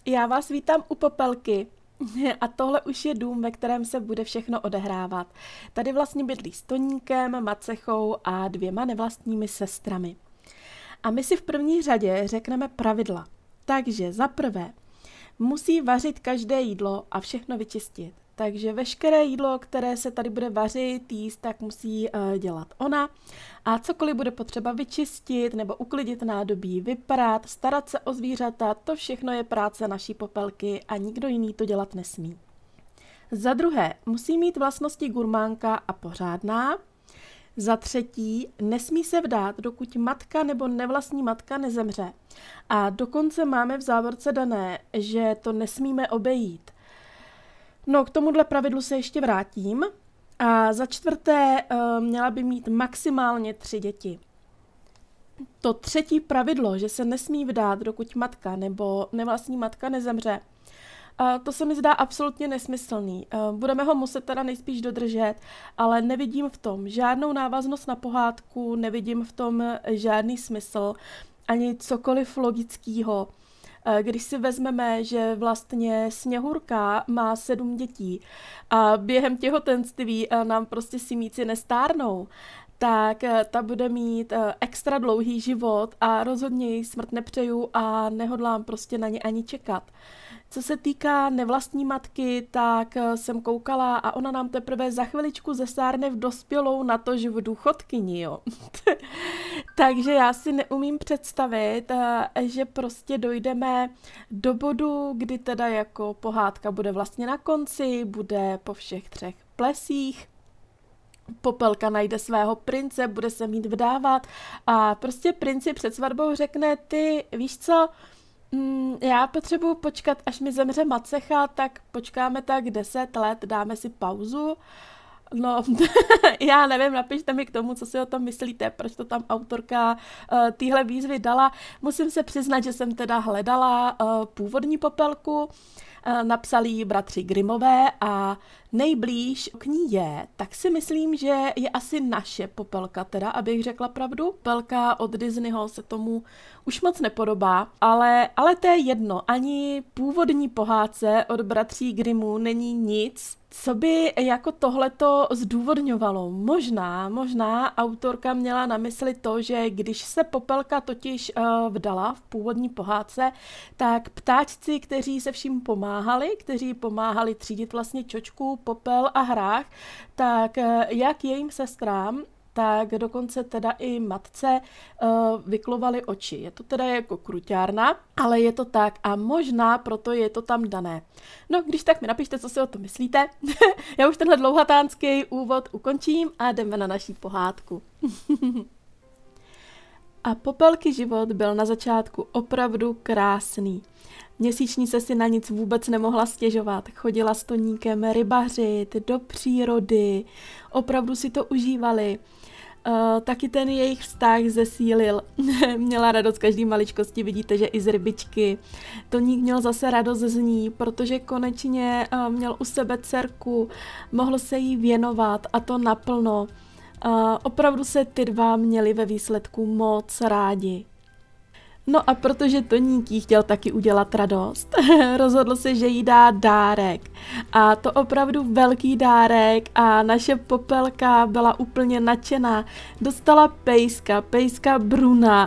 Já vás vítám u Popelky. A tohle už je dům, ve kterém se bude všechno odehrávat. Tady vlastně bydlí s Toníkem, Macechou a 2 nevlastními sestrami. A my si v první řadě řekneme pravidla. Takže za prvé, musí vařit každé jídlo a všechno vyčistit. Takže veškeré jídlo, které se tady bude vařit, jíst, tak musí dělat ona. A cokoliv bude potřeba vyčistit nebo uklidit nádobí, vyprát, starat se o zvířata, to všechno je práce naší Popelky a nikdo jiný to dělat nesmí. Za druhé, musí mít vlastnosti gurmánka a pořádná. Za třetí, nesmí se vdát, dokud matka nebo nevlastní matka nezemře. A dokonce máme v závorce dané, že to nesmíme obejít. No, k tomuhle pravidlu se ještě vrátím. A za čtvrté, měla by mít maximálně 3 děti. To třetí pravidlo, že se nesmí vdát, dokud matka nebo nevlastní matka nezemře, to se mi zdá absolutně nesmyslný. Budeme ho muset teda nejspíš dodržet, ale nevidím v tom žádnou návaznost na pohádku, nevidím v tom žádný smysl, ani cokoliv logického. Když si vezmeme, že vlastně Sněhurka má 7 dětí a během těhotenství nám prostě simíci nestárnou, tak ta bude mít extra dlouhý život a rozhodně jí smrt nepřeju a nehodlám prostě na ně ani čekat. Co se týká nevlastní matky, tak jsem koukala a ona nám teprve za chviličku zestárne v dospělou, natož v důchodkyni, jo. Takže já si neumím představit, že prostě dojdeme do bodu, kdy teda jako pohádka bude vlastně na konci, bude po všech 3 plesích, Popelka najde svého prince, bude se mít vdávat a prostě princi před svatbou řekne, ty víš co, já potřebuji počkat, až mi zemře Macecha, tak počkáme tak 10 let, dáme si pauzu. No, já nevím, napište mi k tomu, co si o tom myslíte, proč to tam autorka téhle výzvy dala. Musím se přiznat, že jsem teda hledala původní Popelku, napsali ji bratři Grimmové a nejblíž k ní je, tak si myslím, že je asi naše Popelka teda, abych řekla pravdu. Popelka od Disneyho se tomu už moc nepodobá, ale to je jedno, ani původní pohádce od bratří Grimmů není nic, co by jako tohleto zdůvodňovalo. Možná autorka měla na mysli to, že když se Popelka totiž vdala v původní pohádce, tak ptáčci, kteří se vším pomáhali třídit vlastně Čočku, Popel a Hrách, tak jak jejím sestrám, tak dokonce teda i matce vyklovaly oči. Je to teda jako kruťárna, ale je to tak a možná proto je to tam dané. No, když tak mi napište, co si o tom myslíte. Já už tenhle dlouhatánský úvod ukončím a jdeme na naší pohádku. A Popelky život byl na začátku opravdu krásný. Měsíčnice si na nic vůbec nemohla stěžovat. Chodila s Toníkem rybařit, do přírody, opravdu si to užívali. Taky ten jejich vztah zesílil. Měla radost každý maličkosti, vidíte, že i z rybičky. Toník měl zase radost z ní, protože konečně měl u sebe dcerku, mohl se jí věnovat a to naplno. Opravdu se ty dva měli ve výsledku moc rádi. No a protože Toník jí chtěl taky udělat radost, rozhodl se, že jí dá dárek. A to opravdu velký dárek a naše Popelka byla úplně nadšená. Dostala pejska Bruna.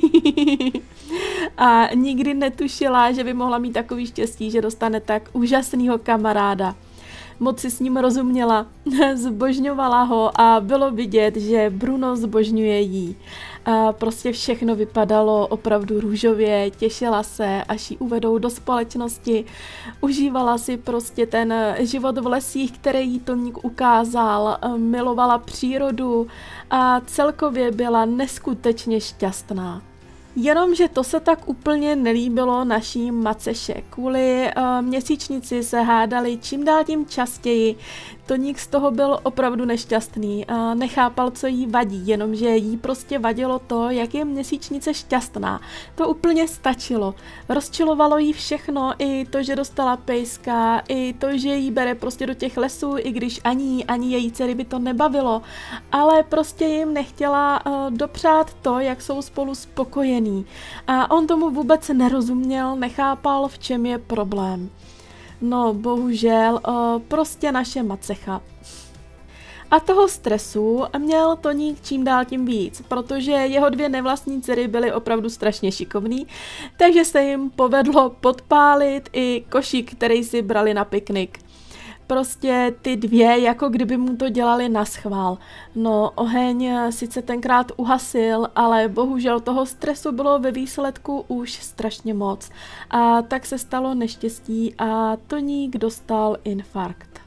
A nikdy netušila, že by mohla mít takový štěstí, že dostane tak úžasného kamaráda. Moc si s ním rozuměla, zbožňovala ho a bylo vidět, že Bruno zbožňuje jí. A prostě všechno vypadalo opravdu růžově, těšila se, až ji uvedou do společnosti. Užívala si prostě ten život v lesích, který jí Toník ukázal, milovala přírodu a celkově byla neskutečně šťastná. Jenomže to se tak úplně nelíbilo naší Maceše. Kvůli měsíčnici se hádali čím dál tím častěji. Toník z toho byl opravdu nešťastný a nechápal, co jí vadí, jenomže jí prostě vadilo to, jak je měsíčnice šťastná. To úplně stačilo. Rozčilovalo jí všechno, i to, že dostala pejska, i to, že jí bere prostě do těch lesů, i když ani její dcery by to nebavilo, ale prostě jim nechtěla dopřát to, jak jsou spolu spokojení. A on tomu vůbec nerozuměl, nechápal, v čem je problém. No, bohužel, prostě naše macecha. A toho stresu měl Toník čím dál tím víc, protože jeho dvě nevlastní dcery byly opravdu strašně šikovný, takže se jim povedlo podpálit i košík, který si brali na piknik. Prostě ty dvě, jako kdyby mu to dělali naschvál. No, oheň sice tenkrát uhasil, ale bohužel toho stresu bylo ve výsledku už strašně moc. A tak se stalo neštěstí a Toník dostal infarkt.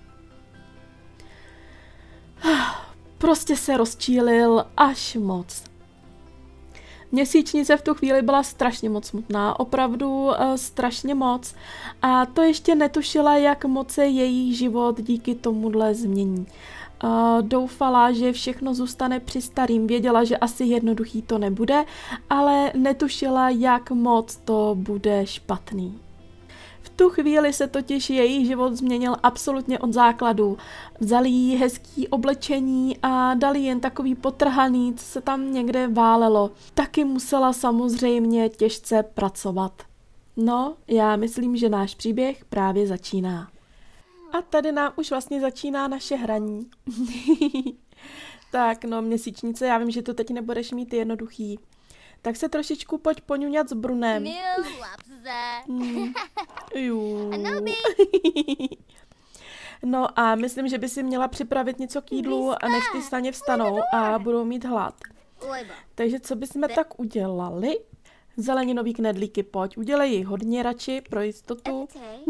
Prostě se rozčílil až moc. Měsíčnice v tu chvíli byla strašně moc smutná, opravdu strašně moc. A to ještě netušila, jak moc se její život díky tomuhle změní. Doufala, že všechno zůstane při starým, věděla, že asi jednoduchý to nebude, ale netušila, jak moc to bude špatný. V tu chvíli se totiž její život změnil absolutně od základu. Vzali jí hezký oblečení a dali jen takový potrhaný, co se tam někde válelo. Taky musela samozřejmě těžce pracovat. No, já myslím, že náš příběh právě začíná. A tady nám už vlastně začíná naše hraní. Tak, no, měsíčnice, já vím, že to teď nebudeš mít jednoduchý. Tak se trošičku pojď poňuňat s Brunem. No a myslím, že by si měla připravit něco k jídlu, než ty saně vstanou a budou mít hlad. Takže co bychom tak udělali? Zeleninový knedlíky, pojď, udělej jich hodně radši, pro jistotu.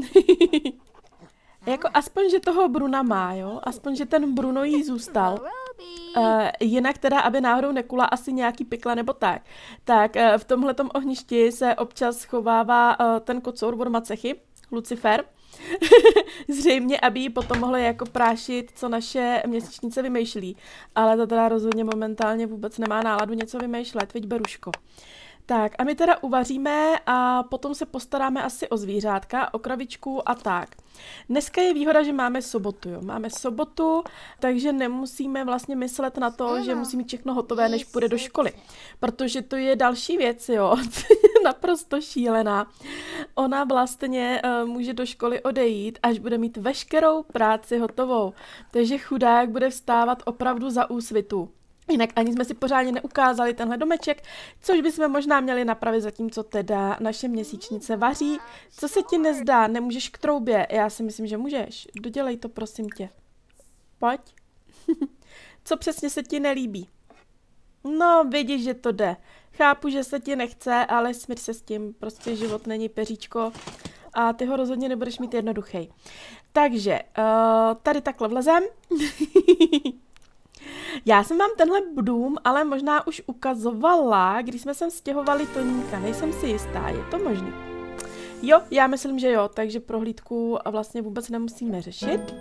Jako aspoň, že toho Bruna má, jo? Aspoň, že ten Bruno jí zůstal. Jinak teda, aby náhodou nekula asi nějaký pikle nebo tak. Tak v tomhletom ohništi se občas schovává ten kocour od macechy, Lucifer. Zřejmě, aby jí potom mohli jako prášit, co naše měsíčnice vymýšlí. Ale to teda rozhodně momentálně vůbec nemá náladu něco vymýšlet, viď Beruško. Tak a my teda uvaříme a potom se postaráme asi o zvířátka, o kravičku a tak. Dneska je výhoda, že máme sobotu, jo. Máme sobotu, takže nemusíme vlastně myslet na to, že musí mít všechno hotové, než půjde do školy. Protože to je další věc, jo. Naprosto šílená. Ona vlastně může do školy odejít, až bude mít veškerou práci hotovou. Takže chudák bude vstávat opravdu za úsvitu. Jinak ani jsme si pořádně neukázali tenhle domeček, což bychom možná měli napravit, zatímco teda naše měsíčnice vaří. Co se ti nezdá? Nemůžeš k troubě? Já si myslím, že můžeš. Dodělej to, prosím tě. Pojď. Co přesně se ti nelíbí? No, vidíš, že to jde. Chápu, že se ti nechce, ale smír se s tím. Prostě život není peříčko a ty ho rozhodně nebudeš mít jednoduchý. Takže, tady takhle vlezem. Já jsem vám tenhle dům ale možná už ukazovala, když jsme sem stěhovali Toníka. Nejsem si jistá, je to možný? Jo, já myslím, že jo, takže prohlídku vlastně vůbec nemusíme řešit.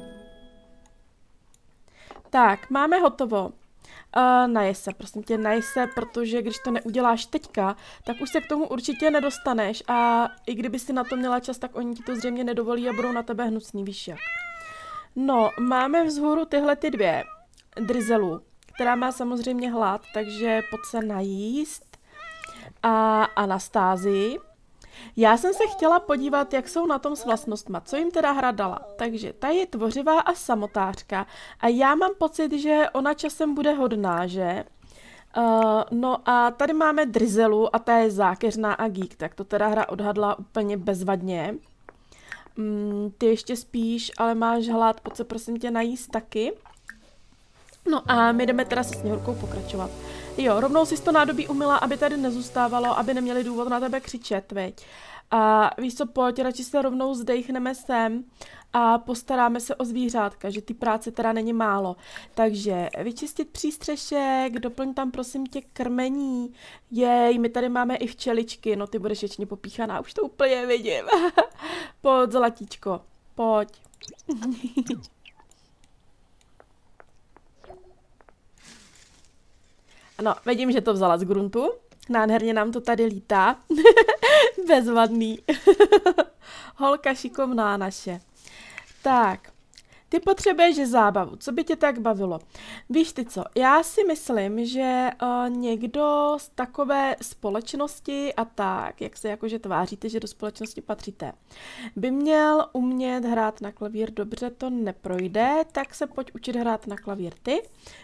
Tak, máme hotovo. Najes se, prosím tě, najes se, protože když to neuděláš teďka, tak už se k tomu určitě nedostaneš a i kdyby si na to měla čas, tak oni ti to zřejmě nedovolí a budou na tebe hnusný, víš jak. No, máme vzhůru tyhle ty dvě. Drizelu, která má samozřejmě hlad, takže pojď se najíst. A Anastázii. Já jsem se chtěla podívat, jak jsou na tom s vlastnostma, co jim teda hra dala. Takže ta je tvořivá a samotářka. A já mám pocit, že ona časem bude hodná, že? No a tady máme Drizelu a ta je zákeřná a geek, tak to teda hra odhadla úplně bezvadně. Ty ještě spíš, ale máš hlad, pojď se prosím tě najíst taky. No a my jdeme teda se Sněhurkou pokračovat. Jo, rovnou si to nádobí umyla, aby tady nezůstávalo, aby neměli důvod na tebe křičet, veď. A víš co, pojď, radši se rovnou zdejchneme sem a postaráme se o zvířátka, že ty práce teda není málo. Takže vyčistit přístřešek, doplň tam prosím tě krmení. Jej, my tady máme i včeličky, no ty budeš věčně popíchaná, už to úplně vidím. Pojď, zlatíčko, pojď. No, vidím, že to vzala z gruntu. Nádherně nám to tady lítá. Bezvadný. Holka šikovná naše. Tak. Ty potřebuješ zábavu. Co by tě tak bavilo? Víš ty co, já si myslím, že někdo z takové společnosti a tak, jak se jakože tváříte, že do společnosti patříte, by měl umět hrát na klavír. Dobře, to neprojde, tak se pojď učit hrát na klavír ty.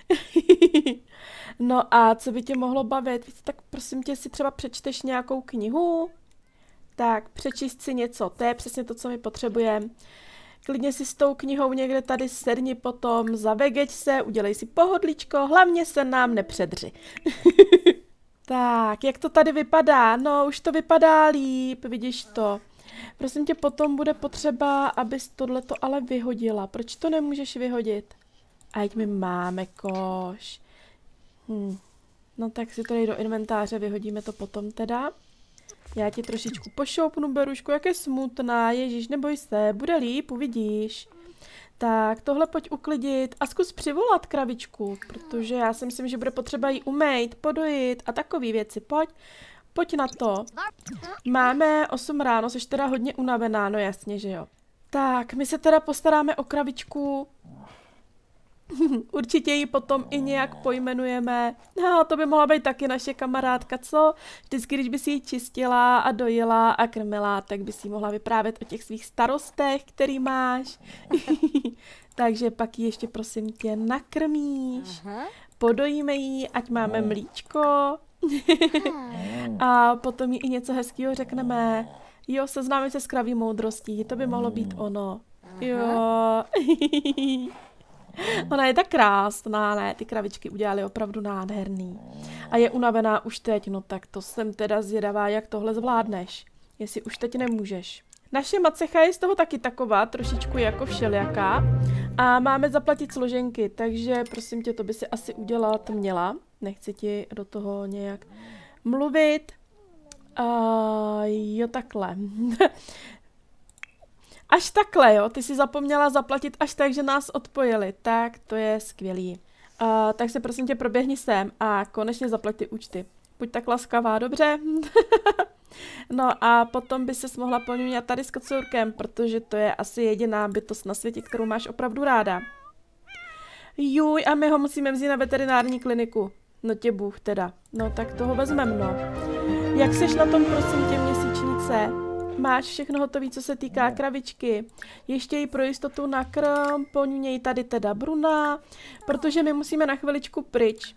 No a co by tě mohlo bavit? Víš, tak prosím tě, si třeba přečteš nějakou knihu? Tak, přečíst si něco, to je přesně to, co my potřebujeme. Klidně si s tou knihou někde tady sedni potom, zavegeď se, udělej si pohodlíčko, hlavně se nám nepředři. Tak, jak to tady vypadá? No, už to vypadá líp, vidíš to. Prosím tě, potom bude potřeba, abys tohleto ale vyhodila. Proč to nemůžeš vyhodit? Ať my máme koš. No tak si to dej do inventáře, vyhodíme to potom teda. Já ti trošičku pošoupnu, Beruško, jak je smutná, ježíš, neboj se, bude líp, uvidíš. Tak, tohle pojď uklidit a zkus přivolat kravičku, protože já si myslím, že bude potřeba jí umýt, podojit a takové věci, pojď na to. Máme 8 ráno, jsi teda hodně unavená, no jasně, že jo. Tak, my se teda postaráme o kravičku. Určitě ji potom i nějak pojmenujeme. No, to by mohla být taky naše kamarádka, co? Vždycky, když by si ji čistila a dojila a krmila, tak by si mohla vyprávět o těch svých starostech, který máš. Takže pak ji ještě prosím tě nakrmíš, podojíme ji, ať máme mlíčko a potom jí i něco hezkého řekneme. Jo, seznáme se s kraví moudrostí, to by mohlo být ono. Jo. Ona je tak krásná, ne, ty kravičky udělaly opravdu nádherný. A je unavená už teď, no tak to jsem teda zvědavá, jak tohle zvládneš. Jestli už teď nemůžeš. Naše macecha je z toho taky taková, trošičku jako všelijaká. A máme zaplatit složenky, takže prosím tě, to by si asi udělat měla. Nechci ti do toho nějak mluvit. Jo, takhle. Až takhle, jo, ty si zapomněla zaplatit až tak, že nás odpojili, tak to je skvělý. Tak se prosím tě proběhni sem a konečně zaplať ty účty. Buď tak laskavá, dobře? No a potom by ses mohla poměnit tady s kocourkem, protože to je asi jediná bytost na světě, kterou máš opravdu ráda. Juj, a my ho musíme vzít na veterinární kliniku. No tě Bůh teda. No tak toho vezmem, no. Jak seš na tom, prosím tě, měsíčnice? Máš všechno hotové, co se týká kravičky. Ještě jí pro jistotu nakrm, poňuněj tady teda Bruna, protože my musíme na chviličku pryč.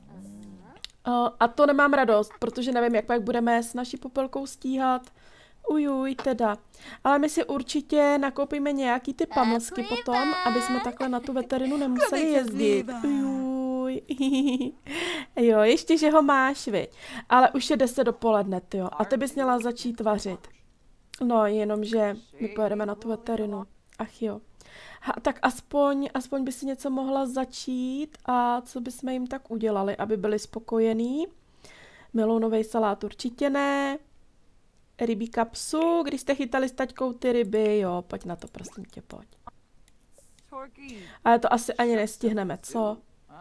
A to nemám radost, protože nevím, jak pak budeme s naší popelkou stíhat. Ujuj, teda. Ale my si určitě nakoupíme nějaký ty pamlsky potom, aby jsme takhle na tu veterinu nemuseli jezdit. Ujuj. Jo, ještě, že ho máš, viď. Ale už je 10 dopoledne, tyjo. A ty bys měla začít vařit. No, jenomže my pojedeme na tu veterinu. Ach jo. Tak aspoň by si něco mohla začít a co bychom jim tak udělali, aby byli spokojení. Melounový salát určitě ne. Rybí kapsu, když jste chytali s taťkou ty ryby, jo, pojď na to, prosím tě, pojď. Ale to asi ani nestihneme, co?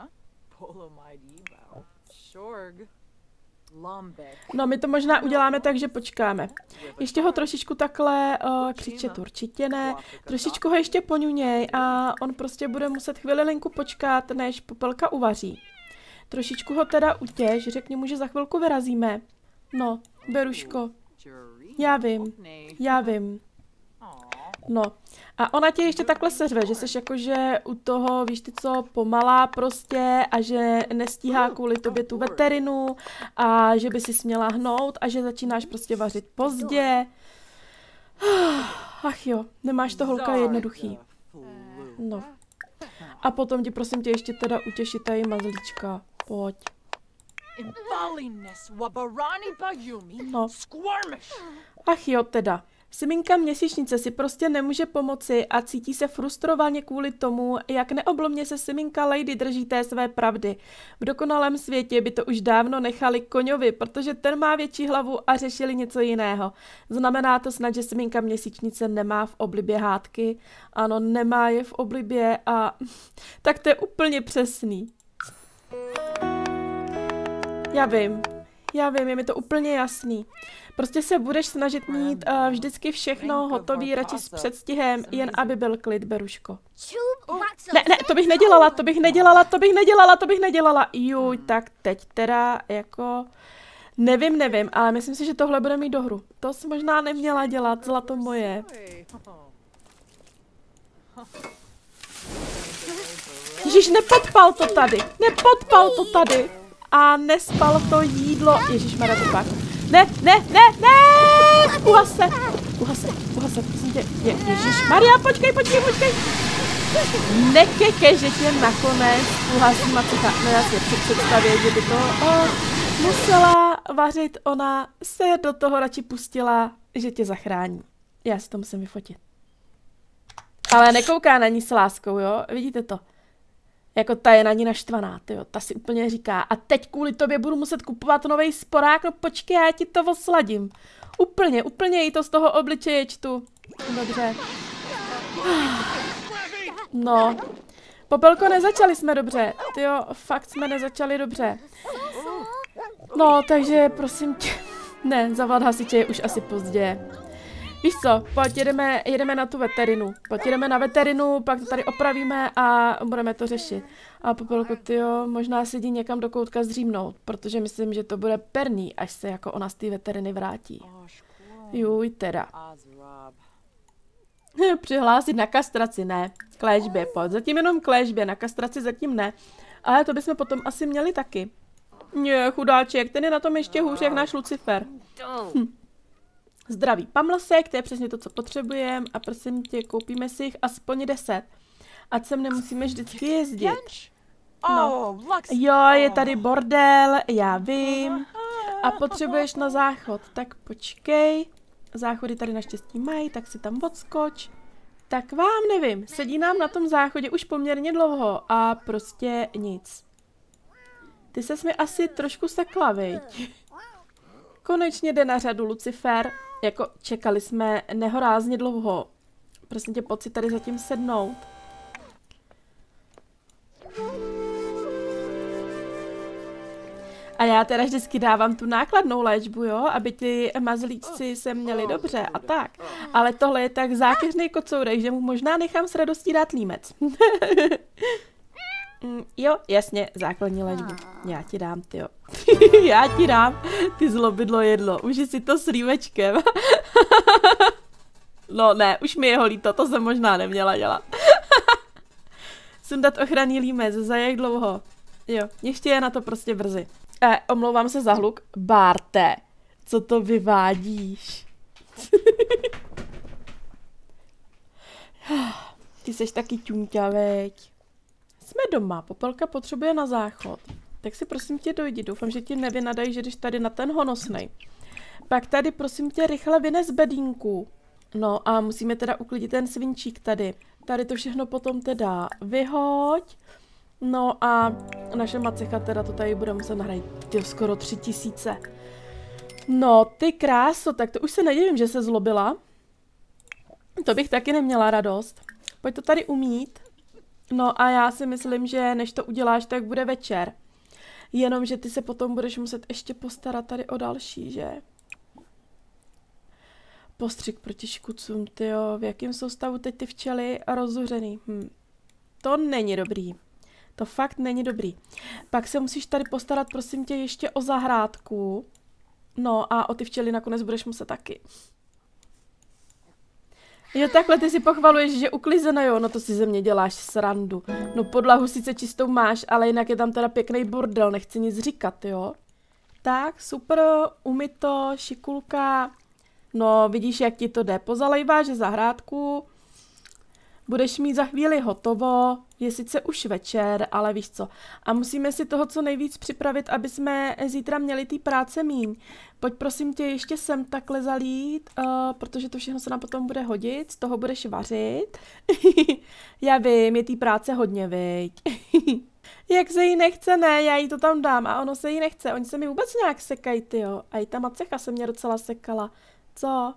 No, my to možná uděláme tak, že počkáme. Ještě ho trošičku takhle křičet určitě ne. Trošičku ho ještě poňuněj a on prostě bude muset chvilinku počkat, než popelka uvaří. Trošičku ho teda utěž, řekni mu, že za chvilku vyrazíme. No, Beruško, já vím. No, a ona tě ještě takhle seřve, že jsi jakože u toho, víš ty co, pomalá prostě a že nestíhá kvůli tobě tu veterinu a že by si směla hnout a že začínáš prostě vařit pozdě. Ach jo, nemáš to, holka, jednoduchý. No. A potom ti prosím tě ještě teda utěší tady mazlíčka. Pojď. No. Ach jo, teda. Siminka měsíčnice si prostě nemůže pomoci a cítí se frustrovaně kvůli tomu, jak neoblomně se Siminka Lady drží té své pravdy. V dokonalém světě by to už dávno nechali Koňovi, protože ten má větší hlavu a řešili něco jiného. Znamená to snad, že Siminka měsíčnice nemá v oblibě hádky? Ano, nemá je v oblibě a tak to je úplně přesný. Já vím, je mi to úplně jasný. Prostě se budeš snažit mít vždycky všechno hotový, radši s předstihem, jen aby byl klid, Beruško. Ne, to bych nedělala. Juj, tak teď teda jako... Nevím, ale myslím si, že tohle bude mít do hru. To jsi možná neměla dělat, zlato moje. Ježíš, nepodpal to tady. A nespal to jídlo. Ježišmarja, to pak. Ne! Uhase, prosím tě. Ježišmarja, počkej. Nekeke, že tě nakonec uhasí macecha. No já si představit, že by to musela vařit, ona se do toho radši pustila, že tě zachrání. Já si to musím vyfotit. Ale nekouká na ní s láskou, jo? Vidíte to? Jako ta je na ní naštvaná, tyjo. Ta si úplně říká, a teď kvůli tobě budu muset kupovat nový sporák, no počkej, já ti to osladím. Úplně jí to z toho obličeje čtu. Dobře. No. Popelko, nezačali jsme dobře. Tyjo, fakt jsme nezačali dobře. No, takže prosím tě. Ne, zavolat hasiče je už asi pozdě. Víš co, pojď, jedeme na tu veterinu. Pojď, jedeme na veterinu, pak to tady opravíme a budeme to řešit. A Popelko, tyjo, možná si jdi někam do koutka zdřímnout, protože myslím, že to bude perný, až se jako ona z té veteriny vrátí. Juj, teda. Přihlásit na kastraci, ne. K léčbě, pojď. Zatím jenom k léčbě, na kastraci zatím ne. Ale to bychom potom asi měli taky. Ne, chudáček, ten je na tom ještě hůř jak náš Lucifer. Zdravý pamlsek, to je přesně to, co potřebujeme a prosím tě, koupíme si jich aspoň 10. Ať sem nemusíme vždycky jezdit. No. Jo, je tady bordel, já vím. A potřebuješ na záchod, tak počkej. Záchody tady naštěstí mají, tak si tam odskoč. Tak vám nevím, sedí nám na tom záchodě už poměrně dlouho a prostě nic. Ty ses mi asi trošku sekla, viď? Konečně jde na řadu Lucifer. Jako čekali jsme nehorázně dlouho. Prosím tě, pojď si tady zatím sednout. A já teda vždycky dávám tu nákladnou léčbu, jo, aby ty mazlíčci se měli dobře a tak. Ale tohle je tak zákeřný kocourek, že mu možná nechám s radostí dát límec. Jo, jasně, základní léčbu. Já ti dám, tyjo. Já ti dám, ty zlobydlo jedlo. Uži si to s límečkem. No ne, už mi je ho líto, to jsem možná neměla dělat. Sundat ochranný límec, za jak dlouho? Jo, ještě je na to prostě brzy. Omlouvám se za hluk. Barte, co to vyvádíš? Ty seš taky ťuňťa, veď. Jsme doma, Popelka potřebuje na záchod. Tak si prosím tě dojdi, doufám, že ti nevynadají, že jdeš tady na ten honosnej. Pak tady prosím tě rychle vynes bedínku. No a musíme teda uklidit ten svinčík tady. Tady to všechno potom teda vyhoď. No a naše macecha teda to tady bude muset nahrát skoro 3000. No ty kráso, tak to už se nedivím, že se zlobila. To bych taky neměla radost. Pojď to tady umít. No a já si myslím, že než to uděláš, tak bude večer. Jenomže ty se potom budeš muset ještě postarat tady o další, že? Postřik proti škůdcům, tyjo. V jakém jsou stavu teď ty včely rozuřený? To není dobrý. To fakt není dobrý. Pak se musíš tady postarat, prosím tě, ještě o zahrádku. No a o ty včely nakonec budeš muset taky. Jo, takhle ty si pochvaluješ, že uklizeno, jo, no to si ze mě děláš srandu. No podlahu sice čistou máš, ale jinak je tam teda pěkný bordel, nechci nic říkat, jo. Tak, super, umyto, šikulka. No, vidíš, jak ti to jde. Pozalejváš zahrádku. Budeš mít za chvíli hotovo, je sice už večer, ale víš co. A musíme si toho co nejvíc připravit, aby jsme zítra měli té práce míň. Pojď prosím tě ještě sem takhle zalít, protože to všechno se nám potom bude hodit, z toho budeš vařit. Já vím, je té práce hodně, viď. Jak se jí nechce, ne, já jí to tam dám a ono se jí nechce, oni se mi vůbec nějak sekají, tyjo. A i ta macecha se mě docela sekala. Co?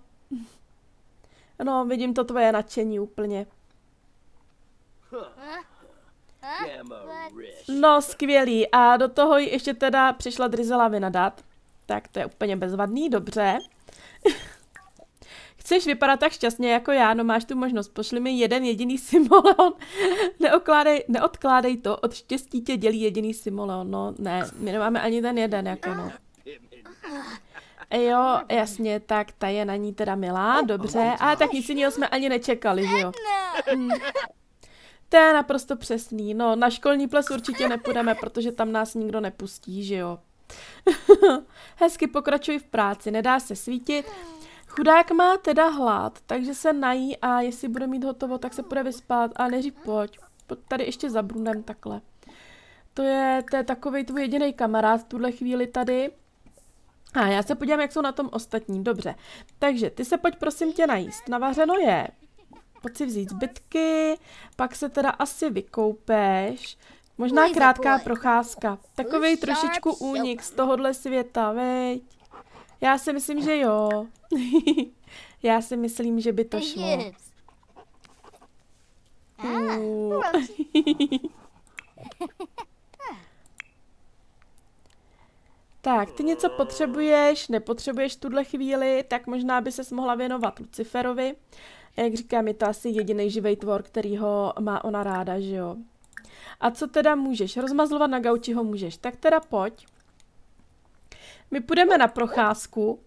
No, vidím to tvoje nadšení úplně. No, skvělý. A do toho jí ještě teda přišla Drizela vynadat. Tak to je úplně bezvadný, dobře. Chceš vypadat tak šťastně jako já, no máš tu možnost. Pošli mi jeden jediný simoleon. Neodkládej to, od štěstí tě dělí jediný simoleon. No ne, my nemáme ani ten jeden, jako no. Jo, jasně, tak ta je na ní teda milá, dobře. A tak nic jiného jsme ani nečekali, že jo. To je naprosto přesný. No, na školní ples určitě nepůjdeme, protože tam nás nikdo nepustí, že jo. Hezky pokračuj v práci, nedá se svítit. Chudák má teda hlad, takže se nají a jestli bude mít hotovo, tak se půjde vyspat. A neřík, pojď tady ještě za Brunem takhle. To je takovej tvůj jediný kamarád v tuhle chvíli tady. A já se podívám, jak jsou na tom ostatní. Dobře, takže ty se pojď prosím tě najíst. Navařeno je. Pojď si vzít zbytky, pak se teda asi vykoupeš. Možná krátká procházka. Takovej trošičku únik z tohohle světa, veď. Já si myslím, že jo. Já si myslím, že by to šlo. Tak, ty něco potřebuješ, nepotřebuješ tuhle chvíli, tak možná by ses mohla věnovat Luciferovi. Jak říkám, je to asi jediný živý tvor, který ho má ona ráda, že jo. A co teda můžeš? Rozmazlovat na gauči ho můžeš. Tak teda pojď. My půjdeme na procházku.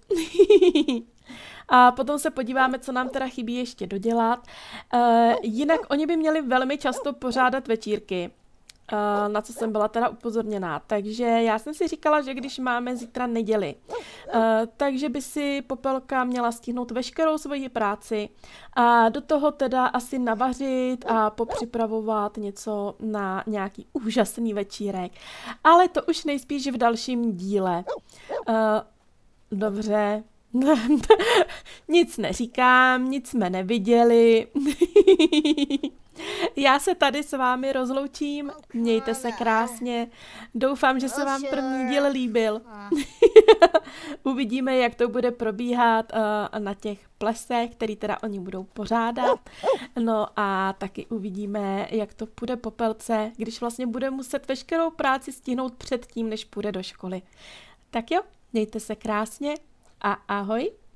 A potom se podíváme, co nám teda chybí ještě dodělat. Jinak oni by měli velmi často pořádat večírky. Na co jsem byla teda upozorněná. Takže já jsem si říkala, že když máme zítra neděli, takže by si Popelka měla stihnout veškerou svoji práci a do toho teda asi navařit a popřipravovat něco na nějaký úžasný večírek. Ale to už nejspíš v dalším díle. Dobře. Nic neříkám, nic jsme neviděli. Já se tady s vámi rozloučím, mějte se krásně, doufám, že se vám první díl líbil. Uvidíme, jak to bude probíhat na těch plesech, který teda oni budou pořádat. No a taky uvidíme, jak to půjde Popelce, když vlastně bude muset veškerou práci stihnout předtím, než půjde do školy. Tak jo, mějte se krásně a ahoj.